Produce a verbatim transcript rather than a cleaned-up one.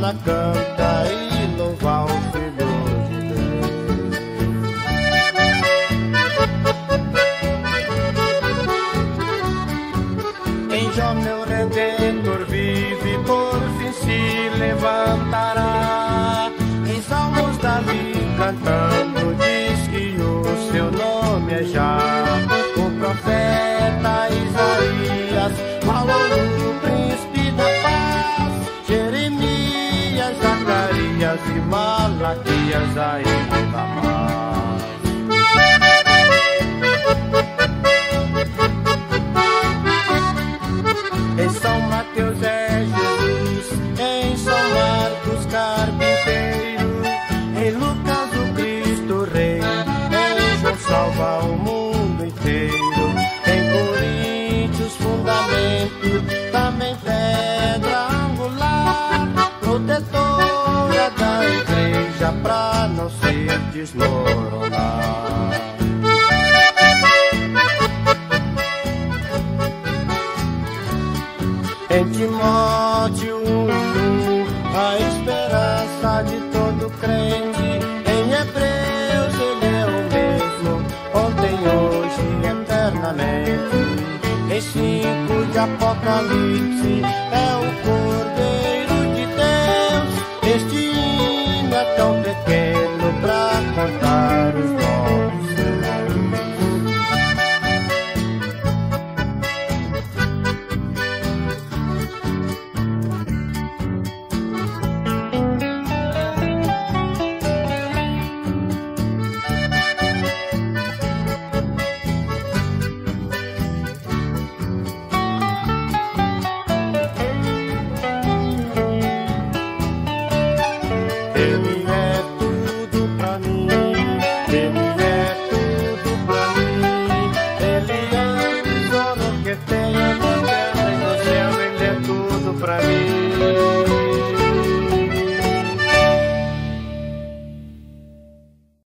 ela canta e louva o Filho de Deus. Em Jó meu Redentor vive, por fim se levantará. Em Salmos Davi cantando diz que o seu nome é Já. O profeta Isaías falou do príncipe da paz. Jeremias, Zacarias e Malaquias ainda mais. Em São Mateus é Jesus, em São Marcos carpinteiro, em Lucas o Cristo Rei, em João salva o mundo inteiro, em Coríntios fundamento, também pedra angular, protetora da igreja pra não se desmoronar. Em Timóteo um, a esperança de todo crente. Em Hebreus ele é o mesmo, ontem, hoje, eternamente. Em cinco de Apocalipse